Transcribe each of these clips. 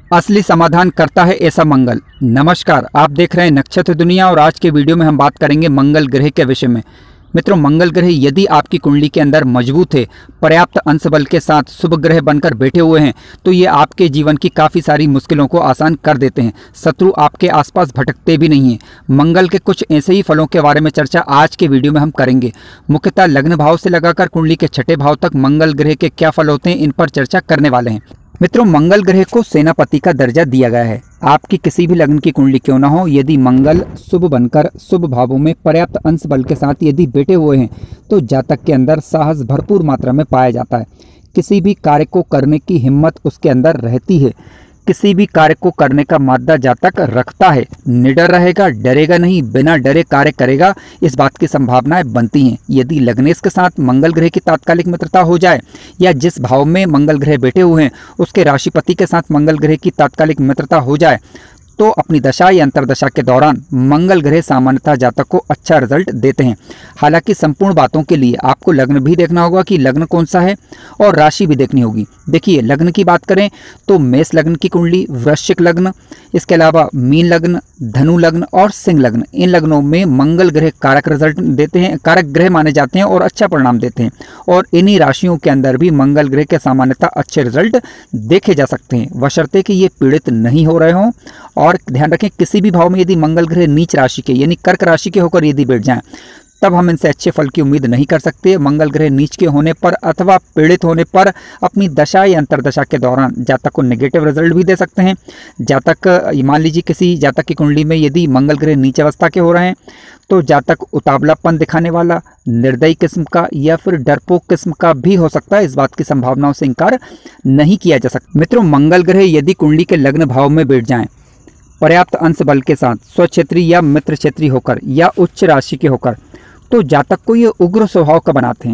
असली समाधान करता है ऐसा मंगल। नमस्कार, आप देख रहे हैं नक्षत्र दुनिया और आज के वीडियो में हम बात करेंगे मंगल ग्रह के विषय में। मित्रों, मंगल ग्रह यदि आपकी कुंडली के अंदर मजबूत है, पर्याप्त अंश बल के साथ शुभ ग्रह बनकर बैठे हुए हैं, तो ये आपके जीवन की काफ़ी सारी मुश्किलों को आसान कर देते हैं। शत्रु आपके आसपास भटकते भी नहीं हैं। मंगल के कुछ ऐसे ही फलों के बारे में चर्चा आज के वीडियो में हम करेंगे। मुख्यतः लग्न भाव से लगाकर कुंडली के छठे भाव तक मंगल ग्रह के क्या फल होते हैं, इन पर चर्चा करने वाले हैं। मित्रों, मंगल ग्रह को सेनापति का दर्जा दिया गया है। आपकी किसी भी लग्न की कुंडली क्यों न हो, यदि मंगल शुभ बनकर शुभ भावों में पर्याप्त अंश बल के साथ यदि बैठे हुए हैं तो जातक के अंदर साहस भरपूर मात्रा में पाया जाता है। किसी भी कार्य को करने की हिम्मत उसके अंदर रहती है। किसी भी कार्य को करने का मादा जातक रखता है। निडर रहेगा, डरेगा नहीं, बिना डरे कार्य करेगा, इस बात की संभावनाएं बनती हैं। यदि लग्नेश के साथ मंगल ग्रह की तात्कालिक मित्रता हो जाए या जिस भाव में मंगल ग्रह बैठे हुए हैं उसके राशिपति के साथ मंगल ग्रह की तात्कालिक मित्रता हो जाए तो अपनी दशा या अंतरदशा के दौरान मंगल ग्रह सामान्यतः जातक को अच्छा रिजल्ट देते हैं। हालांकि संपूर्ण बातों के लिए आपको लग्न भी देखना होगा कि लग्न कौन सा है और राशि भी देखनी होगी। देखिए, लग्न की बात करें तो मेष लग्न की कुंडली, वृश्चिक लग्न, इसके अलावा मीन लग्न, धनु लग्न और सिंह लग्न, इन लग्नों में मंगल ग्रह कारक रिजल्ट देते हैं, कारक ग्रह माने जाते हैं और अच्छा परिणाम देते हैं। और इन्हीं राशियों के अंदर भी मंगल ग्रह के सामान्यतः अच्छे रिजल्ट देखे जा सकते हैं, बशर्ते कि ये पीड़ित नहीं हो रहे हों। और ध्यान रखें, किसी भी भाव में यदि मंगल ग्रह नीच राशि के यानी कर्क राशि के होकर यदि बैठ जाएं तब हम इनसे अच्छे फल की उम्मीद नहीं कर सकते। मंगल ग्रह नीच के होने पर अथवा पीड़ित होने पर अपनी दशा या अंतरदशा के दौरान जातक को नेगेटिव रिजल्ट भी दे सकते हैं। जातक, मान लीजिए किसी जातक की कुंडली में यदि मंगल ग्रह नीच अवस्था के हो रहे हैं तो जातक उतावलापन दिखाने वाला, निर्दयी किस्म का या फिर डरपोक किस्म का भी हो सकता है। इस बात की संभावनाओं से इनकार नहीं किया जा सकता। मित्रों, मंगल ग्रह यदि कुंडली के लग्न भाव में बैठ जाएं पर्याप्त अंश बल के साथ, स्वक्षेत्री या मित्र क्षेत्री होकर या उच्च राशि के होकर, तो जातक को ये उग्र स्वभाव का बनाते हैं।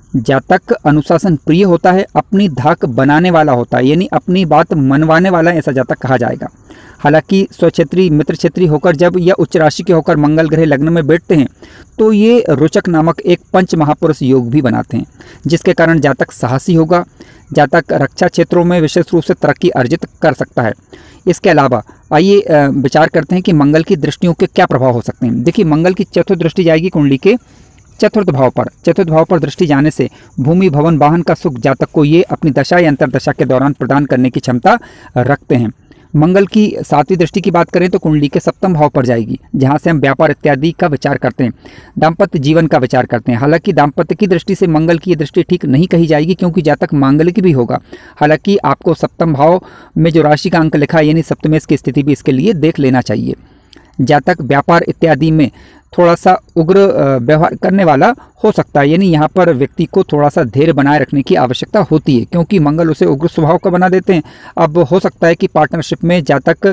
जातक अनुशासन प्रिय होता है, अपनी धाक बनाने वाला होता है, यानी अपनी बात मनवाने वाला ऐसा जातक कहा जाएगा। हालांकि स्वक्षेत्री, मित्र क्षेत्री होकर जब या उच्च राशि के होकर मंगल ग्रह लग्न में बैठते हैं तो ये रोचक नामक एक पंच महापुरुष योग भी बनाते हैं, जिसके कारण जातक साहसी होगा। जातक रक्षा क्षेत्रों में विशेष रूप से तरक्की अर्जित कर सकता है। इसके अलावा आइए विचार करते हैं कि मंगल की दृष्टियों के क्या प्रभाव हो सकते हैं। देखिए, मंगल की चतुर्थ दृष्टि जाएगी कुंडली के चतुर्थ भाव पर। चतुर्थ भाव पर दृष्टि जाने से भूमि, भवन, वाहन का सुख जातक को ये अपनी दशा या अंतरदशा के दौरान प्रदान करने की क्षमता रखते हैं। मंगल की सातवीं दृष्टि की बात करें तो कुंडली के सप्तम भाव पर जाएगी, जहां से हम व्यापार इत्यादि का विचार करते हैं, दाम्पत्य जीवन का विचार करते हैं। हालांकि दाम्पत्य की दृष्टि से मंगल की ये दृष्टि ठीक नहीं कही जाएगी, क्योंकि जातक मांगलिक भी होगा। हालांकि आपको सप्तम भाव में जो राशि का अंक लिखा है यानी सप्तमेश की स्थिति भी इसके लिए देख लेना चाहिए। जातक व्यापार इत्यादि में थोड़ा सा उग्र व्यवहार करने वाला हो सकता है, यानी यहाँ पर व्यक्ति को थोड़ा सा धैर्य बनाए रखने की आवश्यकता होती है, क्योंकि मंगल उसे उग्र स्वभाव का बना देते हैं। अब हो सकता है कि पार्टनरशिप में जातक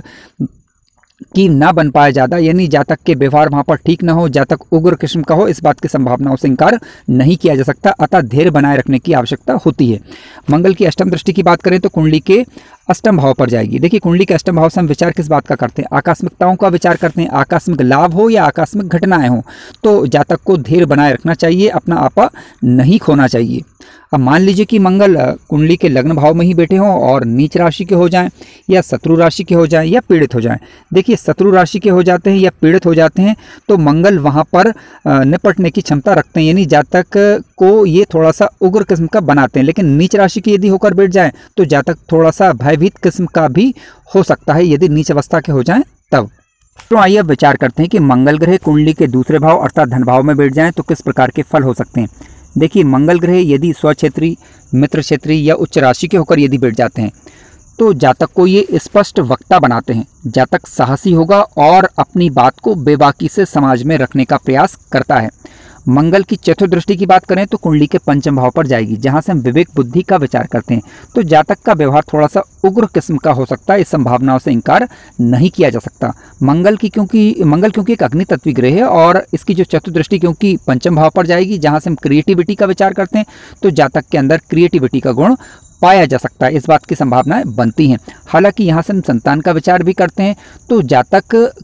की ना बन पाए ज़्यादा, यानी जातक के व्यवहार वहाँ पर ठीक ना हो, जातक उग्र किस्म का हो, इस बात की संभावनाओं से इनकार नहीं किया जा सकता। अतः धैर्य बनाए रखने की आवश्यकता होती है। मंगल की अष्टम दृष्टि की बात करें तो कुंडली के अष्टम भाव पर जाएगी। देखिए, कुंडली के अष्टम भाव से हम विचार किस बात का करते हैं? आकस्मिकताओं का विचार करते हैं। आकस्मिक लाभ हो या आकस्मिक घटनाएं हो तो जातक को धैर्य बनाए रखना चाहिए, अपना आपा नहीं खोना चाहिए। अब मान लीजिए कि मंगल कुंडली के लग्न भाव में ही बैठे हों और नीच राशि के हो जाएं या शत्रु राशि के हो जाएं या पीड़ित हो जाएं। देखिए, शत्रु राशि के हो जाते हैं या पीड़ित हो जाते हैं तो मंगल वहां पर निपटने की क्षमता रखते हैं, यानी जातक को ये थोड़ा सा उग्र किस्म का बनाते हैं। लेकिन नीच राशि के यदि होकर बैठ जाए तो जातक थोड़ा सा भयभीत किस्म का भी हो सकता है, यदि नीच अवस्था के हो जाएं तब। तो आइए अब विचार करते हैं कि मंगल ग्रह कुंडली के दूसरे भाव अर्थात धन भाव में बैठ जाएं तो किस प्रकार के फल हो सकते हैं। देखिए, मंगल ग्रह यदि स्वक्षेत्री, मित्र क्षेत्री या उच्च राशि के होकर यदि बैठ जाते हैं तो जातक को ये स्पष्ट वक्ता बनाते हैं। जातक साहसी होगा और अपनी बात को बेबाकी से समाज में रखने का प्रयास करता है। मंगल की चतुर्थ दृष्टि की बात करें तो कुंडली के पंचम भाव पर जाएगी, जहां से हम विवेक बुद्धि का विचार करते हैं। तो जातक का व्यवहार थोड़ा सा उग्र किस्म का हो सकता है, इस संभावनाओं से इनकार नहीं किया जा सकता। मंगल क्योंकि एक अग्नि तत्वी ग्रह है और इसकी जो चतुर्थ दृष्टि क्योंकि पंचम भाव पर जाएगी, जहां से हम क्रिएटिविटी का विचार करते हैं, तो जातक के अंदर क्रिएटिविटी का गुण पाया जा सकता है, इस बात की संभावनाएं बनती हैं। हालांकि यहाँ से हम संतान का विचार भी करते हैं तो जातक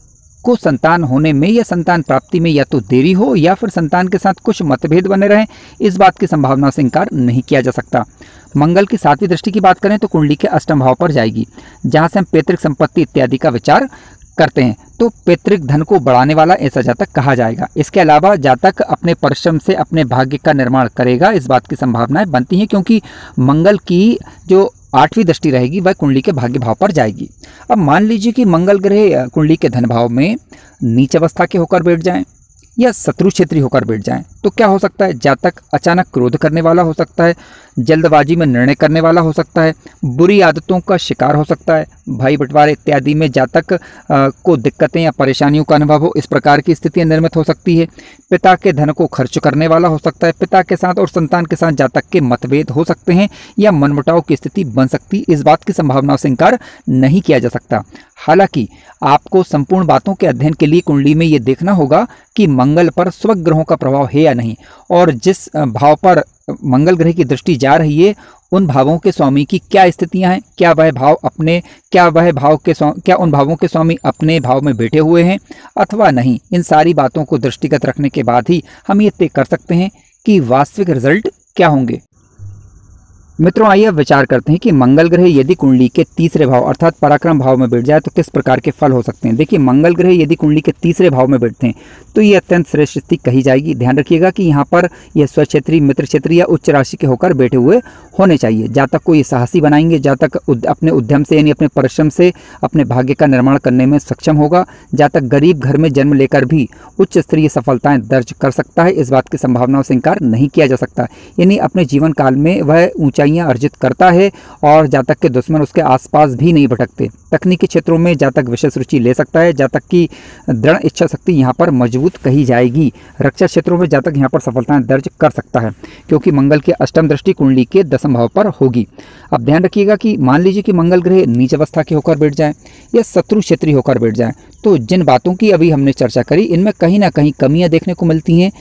को संतान होने में या संतान प्राप्ति में या तो देरी हो या फिर संतान के साथ कुछ मतभेद बने रहें, इस बात की संभावना से इनकार नहीं किया जा सकता। मंगल की 7वीं दृष्टि की बात करें तो कुंडली के अष्टम भाव पर जाएगी, जहां से हम पैतृक संपत्ति इत्यादि का विचार करते हैं, तो पैतृक धन को बढ़ाने वाला ऐसा जातक कहा जाएगा। इसके अलावा जातक अपने परिश्रम से अपने भाग्य का निर्माण करेगा, इस बात की संभावनाएं बनती हैं, क्योंकि मंगल की जो 8वीं दृष्टि रहेगी वह कुंडली के भाग्य भाव पर जाएगी। अब मान लीजिए कि मंगल ग्रह कुंडली के धन भाव में नीच अवस्था के होकर बैठ जाएं या शत्रु क्षेत्री होकर बैठ जाएं, तो क्या हो सकता है? जातक अचानक क्रोध करने वाला हो सकता है, जल्दबाजी में निर्णय करने वाला हो सकता है, बुरी आदतों का शिकार हो सकता है, भाई बंटवारे इत्यादि में जातक को दिक्कतें या परेशानियों का अनुभव हो, इस प्रकार की स्थितियां निर्मित हो सकती है। पिता के धन को खर्च करने वाला हो सकता है, पिता के साथ और संतान के साथ जातक के मतभेद हो सकते हैं या मनमुटाव की स्थिति बन सकती, इस बात की संभावना से इनकार नहीं किया जा सकता। हालांकि आपको संपूर्ण बातों के अध्ययन के लिए कुंडली में ये देखना होगा कि मंगल पर स्वग्रहों का प्रभाव है या नहीं, और जिस भाव पर मंगल ग्रह की दृष्टि जा रही है उन भावों के स्वामी की क्या स्थितियां हैं, क्या उन भावों के स्वामी अपने भाव में बैठे हुए हैं अथवा नहीं। इन सारी बातों को दृष्टिगत रखने के बाद ही हम ये तय कर सकते हैं कि वास्तविक रिजल्ट क्या होंगे। मित्रों, आइए अब विचार करते हैं कि मंगल ग्रह यदि कुंडली के 3रे भाव अर्थात पराक्रम भाव में बैठ जाए तो किस प्रकार के फल हो सकते हैं। देखिए, मंगल ग्रह यदि कुंडली के 3रे भाव में बैठते हैं तो ये अत्यंत श्रेष्ठ स्थिति कही जाएगी। ध्यान रखिएगा कि यहाँ पर यह स्वक्षेत्री, मित्र क्षेत्री या उच्च राशि के होकर बैठे हुए होने चाहिए। जातक को ये साहसी बनाएंगे, जातक अपने उद्यम से यानी अपने परिश्रम से अपने भाग्य का निर्माण करने में सक्षम होगा। जातक गरीब घर में जन्म लेकर भी उच्च स्तरीय सफलताएं दर्ज कर सकता है, इस बात की संभावनाओं से इनकार नहीं किया जा सकता। यानी अपने जीवन काल में वह ऊंचाइयां अर्जित करता है और जातक के दुश्मन उसके आसपास भी नहीं भटकते। तकनीकी क्षेत्रों में जातक विशेष रुचि ले सकता है, जातक की दृढ़ इच्छा शक्ति यहाँ पर मजबूत कही जाएगी। रक्षा क्षेत्रों में जातक यहाँ पर सफलताएं दर्ज कर सकता है, क्योंकि मंगल की अष्टम दृष्टि कुंडली के 10वें भाव पर होगी। अब ध्यान रखिएगा कि मान लीजिए कि मंगल ग्रह नीच अवस्था के होकर बैठ जाए या शत्रु क्षेत्री होकर बैठ जाए, तो जिन बातों की अभी हमने चर्चा करी इनमें कहीं ना कहीं कमियां देखने को मिलती हैं।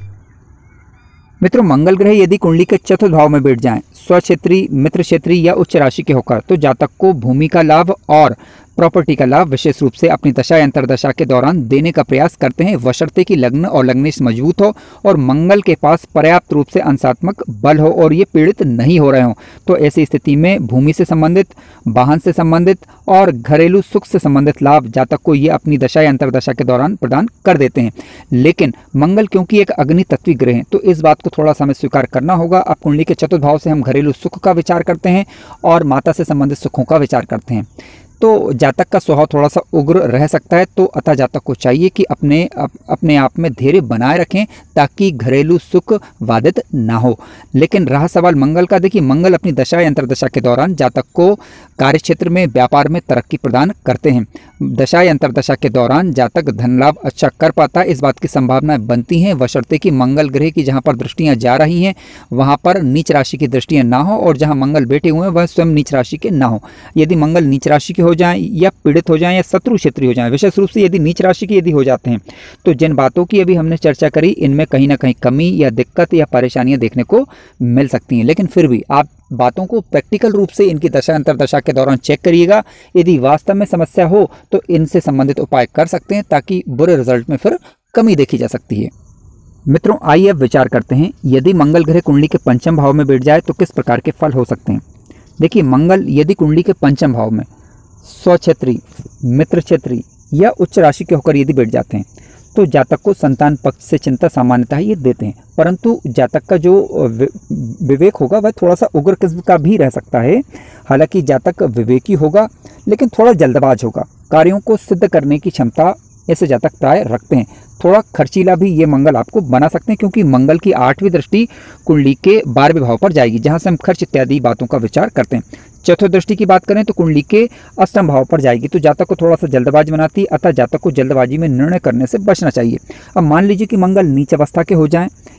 मित्रों, मंगल ग्रह यदि कुंडली के 4थे भाव में बैठ जाएं, स्वक्षेत्री, मित्र क्षेत्री या उच्च राशि के होकर, तो जातक को भूमि का लाभ और प्रॉपर्टी का लाभ विशेष रूप से अपनी दशा या अंतर्दशा के दौरान देने का प्रयास करते हैं, बशर्ते कि लग्न और लग्नेश मजबूत हो और मंगल के पास पर्याप्त रूप से अंशात्मक बल हो और ये पीड़ित नहीं हो रहे हों। तो ऐसी स्थिति में भूमि से संबंधित, वाहन से संबंधित और घरेलू सुख से संबंधित लाभ जातक को ये अपनी दशा या अंतर्दशा के दौरान प्रदान कर देते हैं। लेकिन मंगल क्योंकि एक अग्नि तत्वी ग्रह है, तो इस बात को थोड़ा सा हमें स्वीकार करना होगा। अब कुंडली के 4th भाव से हम घरेलू सुख का विचार करते हैं और माता से संबंधित सुखों का विचार करते हैं, तो जातक का स्वभाव थोड़ा सा उग्र रह सकता है। तो अतः जातक को चाहिए कि अपने आप में धैर्य बनाए रखें ताकि घरेलू सुख बाधित ना हो। लेकिन रहा सवाल मंगल का, देखिए मंगल अपनी दशा या अंतर्दशा के दौरान जातक को कार्य क्षेत्र में, व्यापार में तरक्की प्रदान करते हैं। दशा या अंतर्दशा के दौरान जातक धन लाभ अच्छा कर पाता है, इस बात की संभावनाएं बनती हैं, बशर्ते कि मंगल ग्रह की जहाँ पर दृष्टियाँ जा रही हैं वहाँ पर नीच राशि की दृष्टियाँ ना हो और जहाँ मंगल बैठे हुए हैं वह स्वयं नीच राशि के ना हो। यदि मंगल नीच राशि के हो जाएं या पीड़ित हो जाएं या शत्रु क्षेत्री हो जाएं, विशेष रूप से यदि नीच राशि के यदि हो जाते हैं, तो जिन बातों की अभी हमने चर्चा करी इनमें कहीं ना कहीं कमी या दिक्कत या परेशानियां देखने को मिल सकती हैं। लेकिन फिर भी आप बातों को प्रैक्टिकल रूप से इनकी दशा अंतर्दशा के दौरान चेक करिएगा। यदि वास्तव में समस्या हो तो इनसे संबंधित उपाय कर सकते हैं ताकि बुरे रिजल्ट में फिर कमी देखी जा सकती है। मित्रों, आइए अब विचार करते हैं यदि मंगल ग्रह कुंडली के 5वें भाव में बैठ जाए तो किस प्रकार के फल हो सकते हैं। देखिए, मंगल यदि कुंडली के 5वें भाव में स्वक्षेत्री, मित्र क्षेत्री या उच्च राशि के होकर यदि बैठ जाते हैं तो जातक को संतान पक्ष से चिंता सामान्यतः ये देते हैं, परंतु जातक का जो विवेक होगा वह थोड़ा सा उग्र किस्म का भी रह सकता है। हालांकि जातक विवेकी होगा लेकिन थोड़ा जल्दबाज होगा। कार्यों को सिद्ध करने की क्षमता ऐसे जातक प्राय रखते हैं। थोड़ा खर्चीला भी ये मंगल आपको बना सकते हैं, क्योंकि मंगल की 8वीं दृष्टि कुंडली के 12वें भाव पर जाएगी, जहां से हम खर्च इत्यादि बातों का विचार करते हैं। 4th दृष्टि की बात करें तो कुंडली के 8वें भाव पर जाएगी, तो जातक को थोड़ा सा जल्दबाज बनाती है, अतः जातक को जल्दबाजी में निर्णय करने से बचना चाहिए। अब मान लीजिए कि मंगल नीच अवस्था के हो जाएं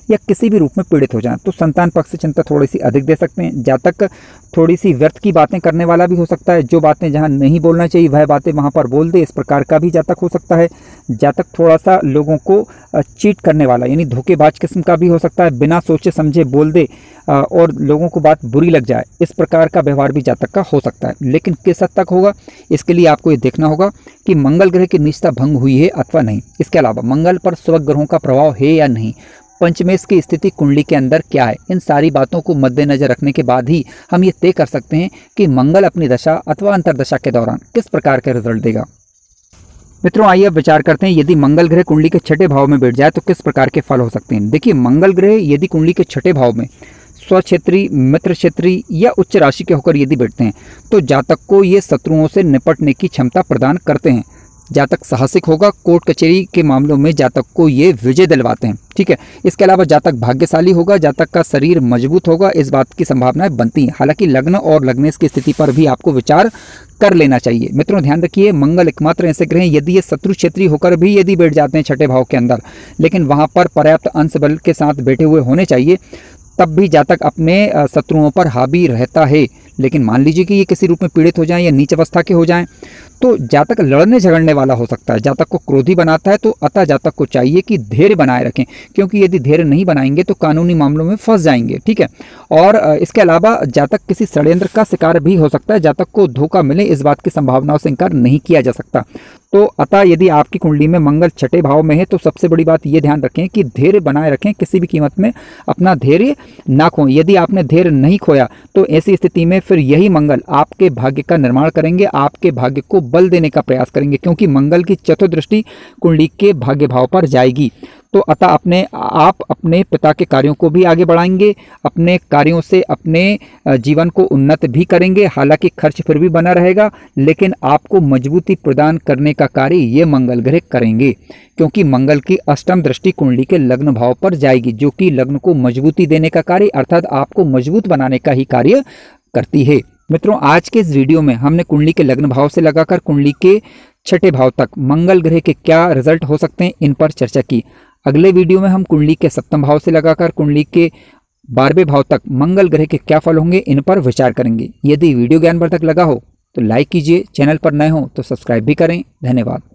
या किसी भी रूप में पीड़ित हो जाएं तो संतान पक्ष से चिंता थोड़ी सी अधिक दे सकते हैं। जातक थोड़ी सी व्यर्थ की बातें करने वाला भी हो सकता है, जो बातें जहां नहीं बोलना चाहिए वह बातें वहां पर बोल दे, इस प्रकार का भी जातक हो सकता है। जातक थोड़ा सा लोगों को चीट करने वाला यानी धोखेबाज किस्म का भी हो सकता है, बिना सोचे समझे बोल दे और लोगों को बात बुरी लग जाए, इस प्रकार का व्यवहार भी जातक का हो सकता है। लेकिन किस हद तक होगा, इसके लिए आपको ये देखना होगा कि मंगल ग्रह की निजता भंग हुई है अथवा नहीं। इसके अलावा मंगल पर स्वग्रहों का प्रभाव है या नहीं, पंचमेश की स्थिति कुंडली के अंदर क्या है, इन सारी बातों को मद्देनजर रखने के बाद ही हम ये तय कर सकते हैं कि मंगल अपनी दशा अथवा अंतर्दशा के दौरान किस प्रकार के रिजल्ट देगा। मित्रों, आइए अब विचार करते हैं यदि मंगल ग्रह कुंडली के छठे भाव में बैठ जाए तो किस प्रकार के फल हो सकते हैं। देखिए, मंगल ग्रह यदि कुंडली के छठे भाव में स्वक्षेत्री, मित्र क्षेत्री या उच्च राशि के होकर यदि बैठते हैं तो जातक को ये शत्रुओं से निपटने की क्षमता प्रदान करते हैं। जातक साहसिक होगा, कोर्ट कचहरी के मामलों में जातक को ये विजय दिलवाते हैं। ठीक है, इसके अलावा जातक भाग्यशाली होगा, जातक का शरीर मजबूत होगा, इस बात की संभावनाएं बनती हैं। हालांकि लग्न और लग्नेश की स्थिति पर भी आपको विचार कर लेना चाहिए। मित्रों, ध्यान रखिए, मंगल एकमात्र ऐसे ग्रह यदि ये शत्रु क्षेत्रीय होकर भी यदि बैठ जाते हैं छठे भाव के अंदर, लेकिन वहां पर पर्याप्त अंश बल के साथ बैठे हुए होने चाहिए, तब भी जातक अपने शत्रुओं पर हावी रहता है। लेकिन मान लीजिए कि ये किसी रूप में पीड़ित हो जाएं या नीच अवस्था के हो जाएं तो जातक लड़ने झगड़ने वाला हो सकता है, जातक को क्रोधी बनाता है। तो अतः जातक को चाहिए कि धैर्य बनाए रखें, क्योंकि यदि धैर्य नहीं बनाएंगे तो कानूनी मामलों में फंस जाएंगे। ठीक है, और इसके अलावा जातक किसी षड्यंत्र का शिकार भी हो सकता है, जातक को धोखा मिले इस बात की संभावनाओं से इनकार नहीं किया जा सकता। तो अतः यदि आपकी कुंडली में मंगल छठे भाव में है तो सबसे बड़ी बात ये ध्यान रखें कि धैर्य बनाए रखें, किसी भी कीमत में अपना धैर्य ना खोएं। यदि आपने धैर्य नहीं खोया तो ऐसी स्थिति में फिर यही मंगल आपके भाग्य का निर्माण करेंगे, आपके भाग्य को बल देने का प्रयास करेंगे, क्योंकि मंगल की चतुर्दृष्टि कुंडली के भाग्य भाव पर जाएगी। तो अतः आप अपने पिता के कार्यों को भी आगे बढ़ाएंगे, अपने कार्यों से अपने जीवन को उन्नत भी करेंगे। हालांकि खर्च फिर भी बना रहेगा, लेकिन आपको मजबूती प्रदान करने का कार्य ये मंगल ग्रह करेंगे, क्योंकि मंगल की अष्टम दृष्टि कुंडली के लग्न भाव पर जाएगी, जो कि लग्न को मजबूती देने का कार्य अर्थात आपको मजबूत बनाने का ही कार्य करती है। मित्रों, आज के इस वीडियो में हमने कुंडली के लग्न भाव से लगाकर कुंडली के छठे भाव तक मंगल ग्रह के क्या रिजल्ट हो सकते हैं, इन पर चर्चा की। अगले वीडियो में हम कुंडली के सप्तम भाव से लगाकर कुंडली के 12वें भाव तक मंगल ग्रह के क्या फल होंगे, इन पर विचार करेंगे। यदि वीडियो ज्ञानवर्धक लगा हो तो लाइक कीजिए, चैनल पर नए हो तो सब्सक्राइब भी करें। धन्यवाद।